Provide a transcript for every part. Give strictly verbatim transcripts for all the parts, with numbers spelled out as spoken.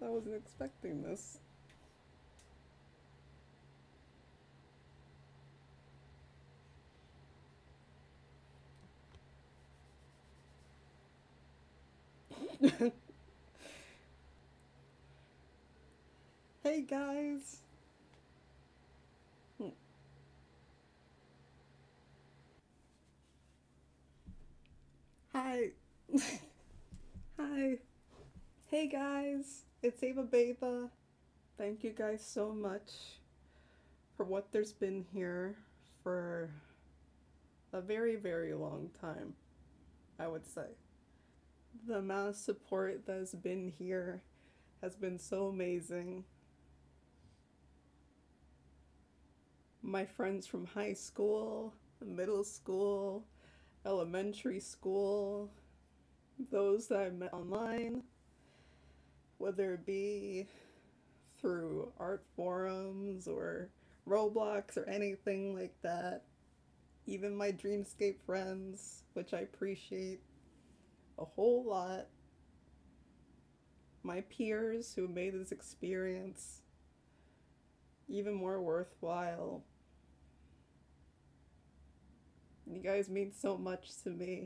I wasn't expecting this. Hey guys! Hi! Hi! Hey guys! It's Ava Beyva. Thank you guys so much for what there's been here for a very, very long time, I would say. The amount of support that's been here has been so amazing. My friends from high school, middle school, elementary school, those that I met online, whether it be through art forums or Roblox or anything like that. Even my Dreamscape friends, which I appreciate a whole lot. My peers who made this experience even more worthwhile. You guys mean so much to me.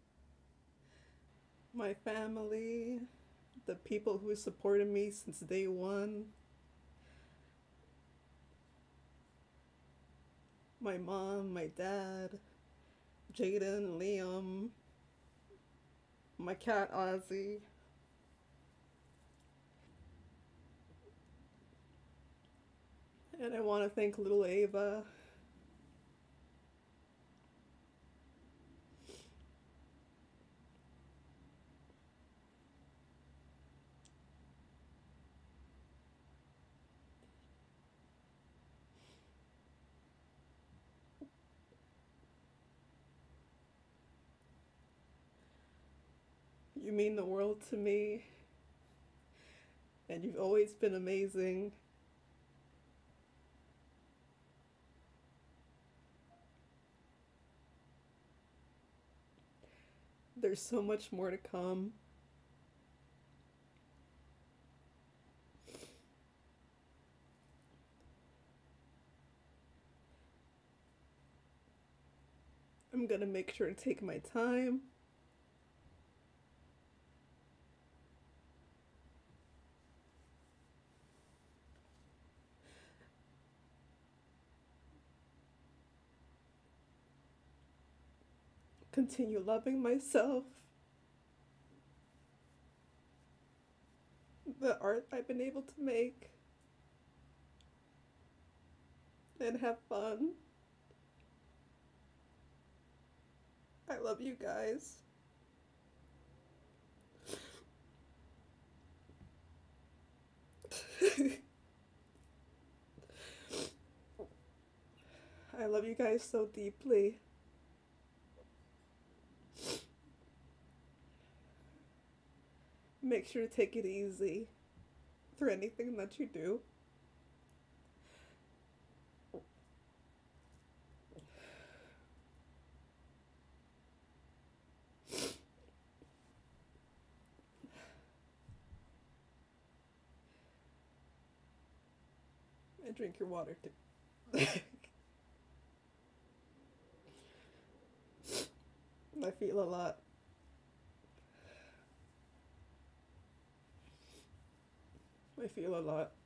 My family, the people who supported me since day one. My mom, my dad, Jaden, Liam, my cat Ozzy. And I want to thank little Ava. You mean the world to me, and you've always been amazing. There's so much more to come. I'm gonna make sure to take my time. Continue loving myself. The art I've been able to make. And have fun. I love you guys. I love you guys so deeply. Make sure to take it easy through anything that you do. And drink your water too. I feel a lot. I feel a lot.